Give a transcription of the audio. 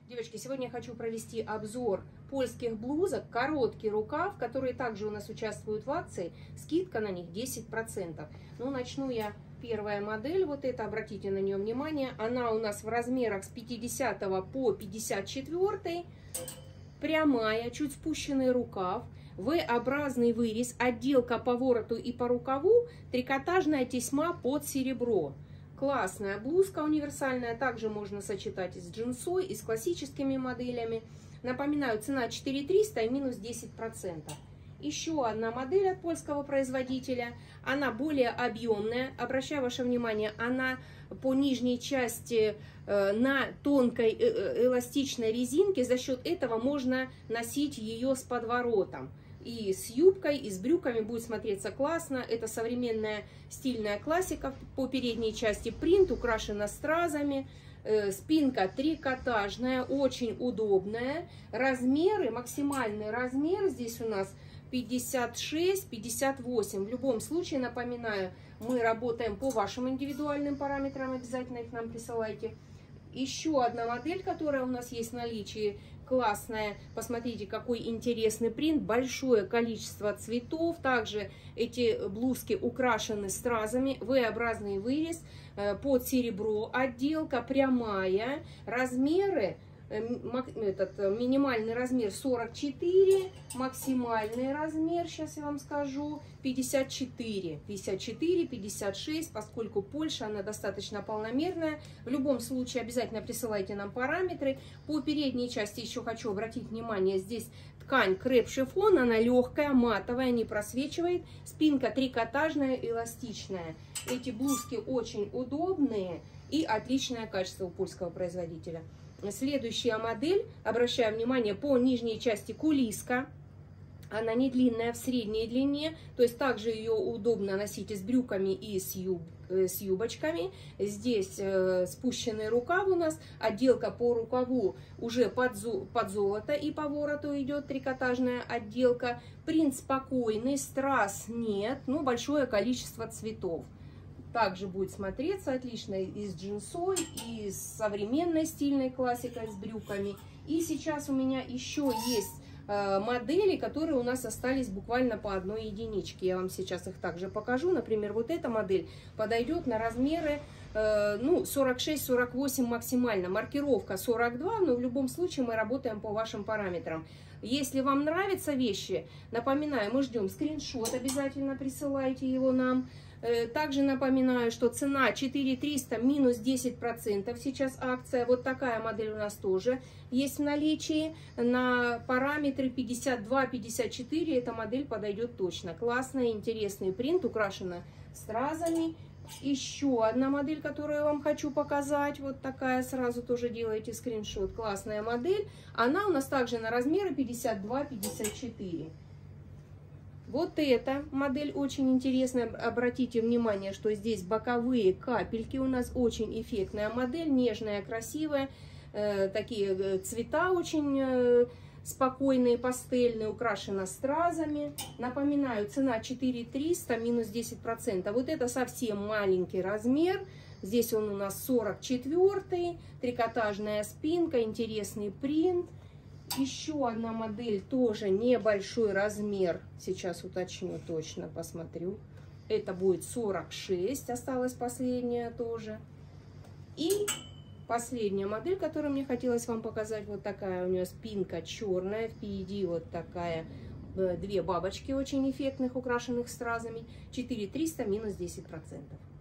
Девочки, сегодня я хочу провести обзор польских блузок, короткий рукав, которые также у нас участвуют в акции, скидка на них 10%. Ну, начну я, первая модель, вот эта, обратите на нее внимание, она у нас в размерах с 50 по 54, прямая, чуть спущенный рукав, V-образный вырез, отделка по вороту и по рукаву, трикотажная тесьма под серебро. Классная блузка универсальная, также можно сочетать и с джинсой, и с классическими моделями. Напоминаю, цена 4300 и минус 10%. Еще одна модель от польского производителя, она более объемная. Обращаю ваше внимание, она по нижней части на тонкой эластичной резинке, за счет этого можно носить ее с подворотом. И с юбкой, и с брюками будет смотреться классно. Это современная стильная классика. По передней части принт, украшена стразами. Спинка трикотажная, очень удобная. Размеры, максимальный размер здесь у нас 56-58. В любом случае, напоминаю, мы работаем по вашим индивидуальным параметрам. Обязательно их нам присылайте. Еще одна модель, которая у нас есть в наличии, классная. Посмотрите, какой интересный принт, большое количество цветов. Также эти блузки украшены стразами, V-образный вырез, под серебро, отделка прямая, размеры. Минимальный размер 44, максимальный размер, сейчас я вам скажу, 54, 56, поскольку Польша, она достаточно полномерная. В любом случае, обязательно присылайте нам параметры. По передней части еще хочу обратить внимание, здесь ткань креп-шифон, она легкая, матовая, не просвечивает. Спинка трикотажная, эластичная. Эти блузки очень удобные и отличное качество у польского производителя. Следующая модель, обращаю внимание, по нижней части кулиска. Она не длинная, в средней длине, то есть также ее удобно носить и с брюками, и с юбочками. Здесь спущенный рукав у нас, отделка по рукаву уже под золото и по вороту идет трикотажная отделка. Принт спокойный, страз нет, но большое количество цветов. Также будет смотреться отлично и с джинсой, и с современной стильной классикой, с брюками. И сейчас у меня еще есть модели, которые у нас остались буквально по одной единичке. Я вам сейчас их также покажу. Например, вот эта модель подойдет на размеры 46-48 максимально. Маркировка 42, но в любом случае мы работаем по вашим параметрам. Если вам нравятся вещи, напоминаю, мы ждем скриншот, обязательно присылайте его нам. Также напоминаю, что цена 4300 минус 10%. Сейчас акция. Вот такая модель у нас тоже есть в наличии. На параметры 52-54 эта модель подойдет точно. Классная, интересный принт, украшена стразами. Еще одна модель, которую я вам хочу показать. Вот такая, сразу тоже делайте скриншот. Классная модель. Она у нас также на размеры 52-54. Вот эта модель очень интересная. Обратите внимание, что здесь боковые капельки. У нас очень эффектная модель, нежная, красивая. Такие цвета очень спокойные, пастельные, украшена стразами. Напоминаю, цена 4300 минус 10%. Вот это совсем маленький размер. Здесь он у нас 44, трикотажная спинка, интересный принт. Еще одна модель, тоже небольшой размер. Сейчас уточню точно, посмотрю. Это будет 46, осталась последняя тоже. И последняя модель, которую мне хотелось вам показать, вот такая у нее спинка черная, впереди вот такая, две бабочки очень эффектных, украшенных стразами. 4300 минус 10%.